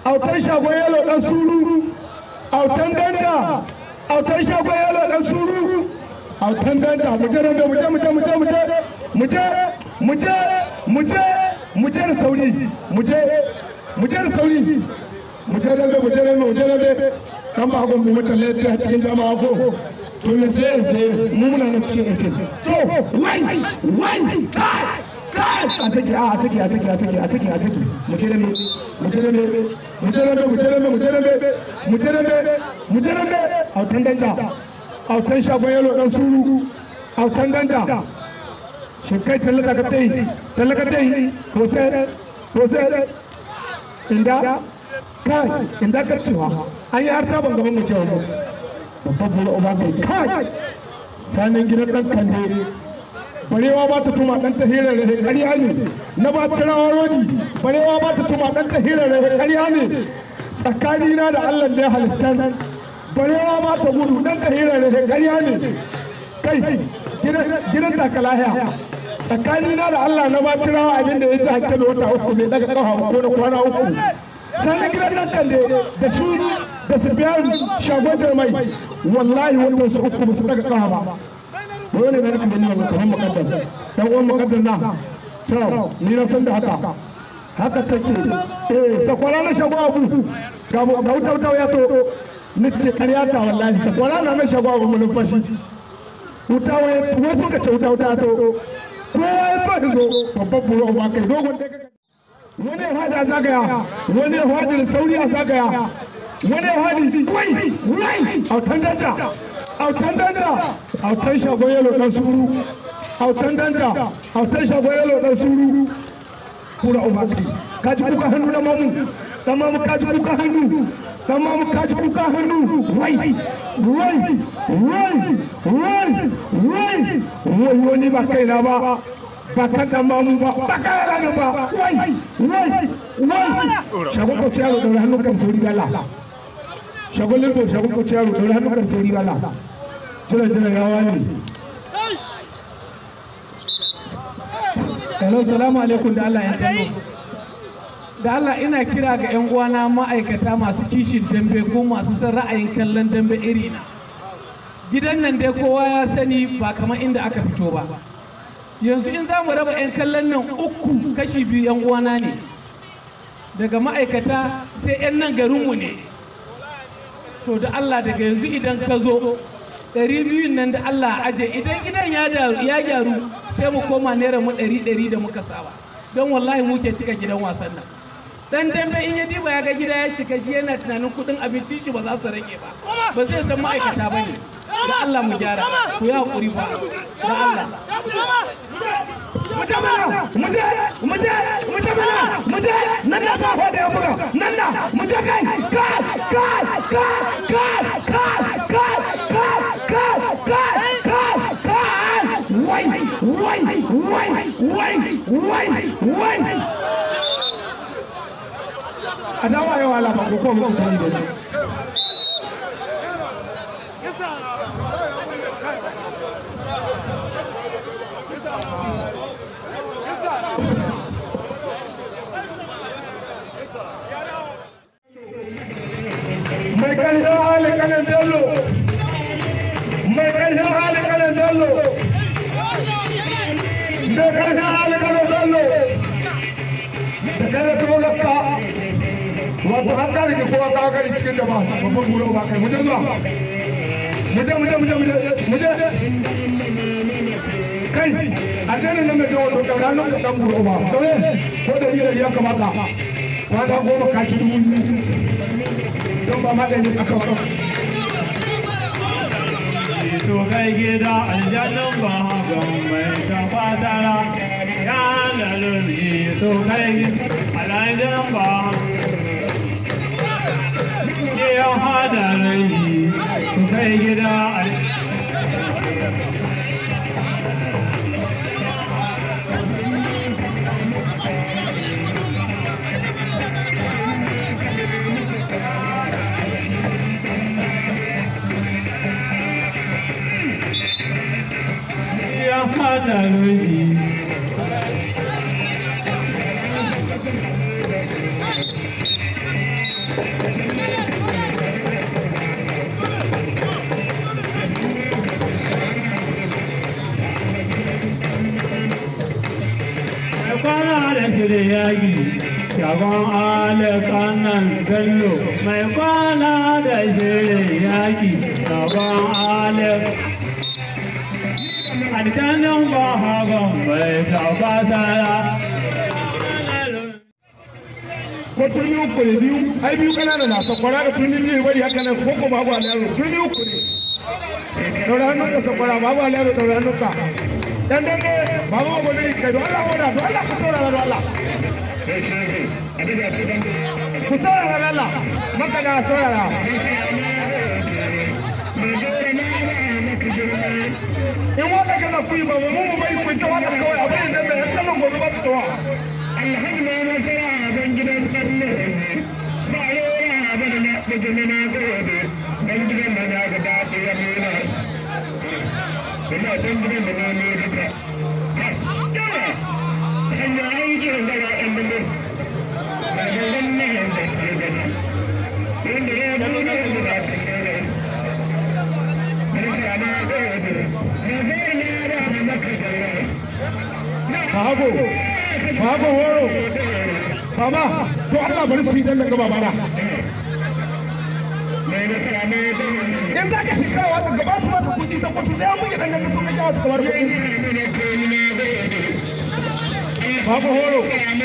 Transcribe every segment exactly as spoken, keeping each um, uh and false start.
autan shagon yalo dan suru autan danda autan shagon yalo dan suru autan danda mu je mu je mu je mu je mu je mu je mu je mu je mu je da sauri mu je mu je da sauri mu je da mu je da mu je da kan ba gon mu mutalle ta cikin jama'a ko to me sai sai mu muna nan cikin yace to wai wai kai kai a take a take a take a take a take a take mu je da mu mu je da mu je da mu je da mu je da mu je da mu je da autan danda autan shagon yalo dan suru autan danda shi kai tallaka ka tai tallaka tai to sai to sai inda kai inda ka cewa an yi har sabon gaban mu cewa babban bula uba kai kai sanin gidan dan kalle barewa ba ta tuma dan ta hira da ƙarya ne na ba ta rawa rodi barewa ba ta tuma dan ta hira da ƙarya ne tsakanina da Allah da ya halitta barewa ba ta gudu dan ta hira da ƙarya ne kai gidan takalahiya tsakanina da Allah na ba ta rawa abin da ya ji hakkin wata uku ne daga kafa ko na kwana uku sanin gidan dan kalle da shi da su biya shagon da mai wallahi wannan su uku su daga kafa ba dole ne ka gani wannan kamar mukaddam dan uwan mukaddam na to ni na san da haka haka take eh sakwara na shago abu ga mu da wuta wuta ya to ni ce kariya ta wallahi sakwara na mai shago abu mun fashi wuta wai wai suka ce wuta wuta to kowa ya fa zo babban buro ba kai dogon da wani hada zagaya wani hada sauri a zagaya wani hadi wai wai autan danda autan danda autan shagon yalo dan suru autan danda autan shagon yalo dan suru kura umaki kaji kuka hannu na mamu dan mamu kaji kuka hannu dan mamu kaji kuka hannu wai wai wai wai wai wai wani ba kai na ba ba kan dan mamu ba ba kai na ba wai wai wai shagon ko yalo da hannu kan suri gala shagulin to shagun ko ciyaru to hannu kan sauri bala jira jira yawa ne hello salamu alaikum da Allah ya sani da Allah ina kira ga yan uwana ma'aikata masu kishin dambe ko masu son ra'ayin kallon dambe iri na gidan nan dai kowa ya sani ba kamar inda aka fito ba yanzu in za mu raba yan kallon nan uku kashi biyu yan uwana ne daga ma'aikata sai yan nan garinmu ne to da Allah daga yanzu idan ka zo ɗari biyun nan da Allah aje idan gidan ya gyaru sai mu koma naira mu ɗari ɗari da muka saba don wallahi muke cika gidan wasan nan dan dambe in ya diba ya ga gida ya cika shi yana tunanin kuɗin abincin shi ba za su rage ba ba zai san ma'aikata ba ne da Allah mu gyara ku yi haƙuri ba da Allah mujamala muje muje mujamala muje nan na ka hode ya buga nan na muje kai kai kai kai kai kai kai kai kai kai wai wai wai wai wai wai adawa ya wala ba ko mu kai da mai karshen hali kanan bello mai karshen hali kanan bello mai karshen hali kanan bello da kare kuma lakka wato an kare ki kowa kawo kare cikin da ba babban buru ba kai muje zuwa muje muje muje muje kai a jere nan mai jawo da ranar da dan buru ba dole ko da iya ya kamata kwana goma kashi dubu don ba magani aka waro to kai gida aljannan ba gan mai ta fatara ya laluri to kai aljannan ba ya hada rai to kai gida Mazaje baban alikanan bello mai kwana da shirin yaki baban alik aljanin ba hagan bai tabbatara ko turmi uku ne biyu ai biyu kanana na sakwara da turmi biyu bari haka nan ko ko babu alaro turmi uku ne daura hannun ka sakwara babu alaro daura hannun ka dan dan ne babu gobe ne kai don Allah wada don Allah ku saurara don Allah ku saurara don Allah maka da saurara in wata kana kuyi ba mu mu bai ku ta wata kawai abin da bai san gobe ba ta wa alhamdulillah sai a ban gidan kallo ba yau ba da na da jina gobe dan gidan na ga da ta ya nuna kuma dan gidan da ne duka yawa hanya aiki da ga ɗan bindu ba da wannan da ke gani inda ya da ne da ta ne Babu, Babu horo, Baba, to Allah bari su idan daga babana. In za ka shiga wata gaba su masu kuɗi ta kuɗi sai an buge ɗan gaba sun gawa su kamar kuɗi. Babu horo.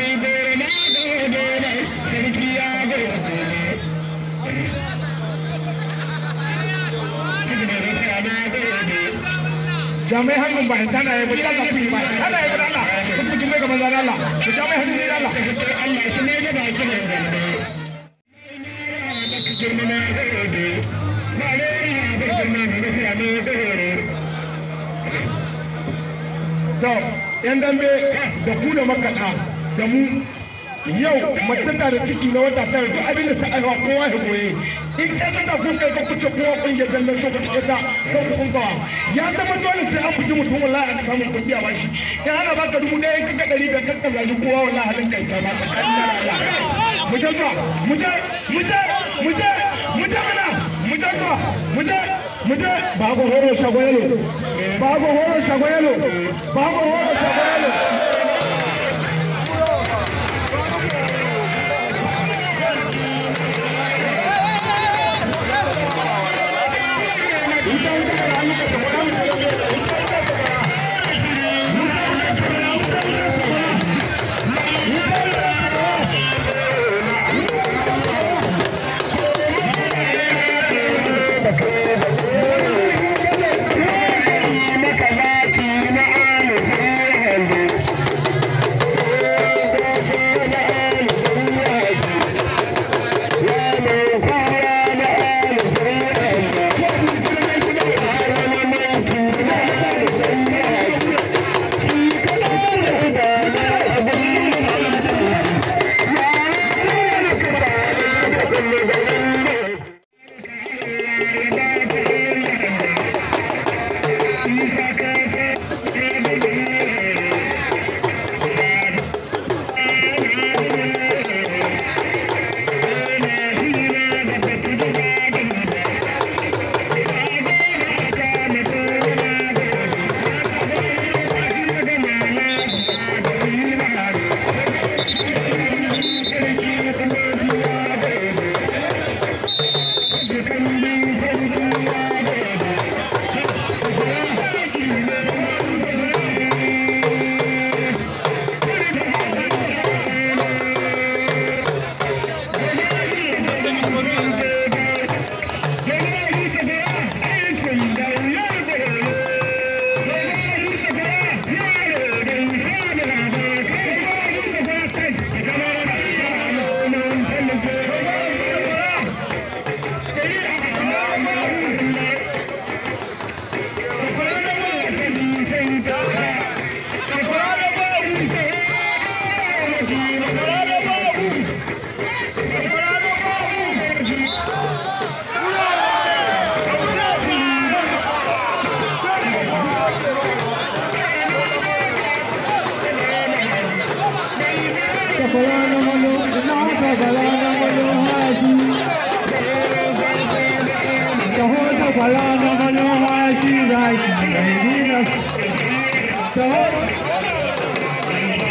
Jami'ai hannun bayan tana ya gudu Allah kuyi bayan tana ya gudu Allah kun kuji mai gaban zan Allah ku jami'ai hannun ne Allah Allah shi ne da baki ne to yan dambe da ku da makaɗa da mu yau mace ta da ciki na wata tara duk abin da ta aiwa kowa ya goye in ka ta kun kai ka kuce kowa kun ya danna so ka ta ko kun kawa ya zama dole sai an fiji mutum wallahi an samu kuɗi a bashi in ana baka dubu ɗaya in ka ga ɗari da kakka zaji kowa wallahi halin kai ta ba ka mu je zuwa mu je mu je mu je mu je mana mu je zuwa mu je mu je babu horo shagoyelo babu horo shagoyelo babu horo shagoyelo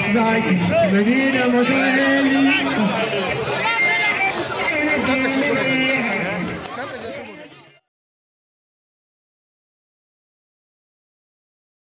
zaki madina mutum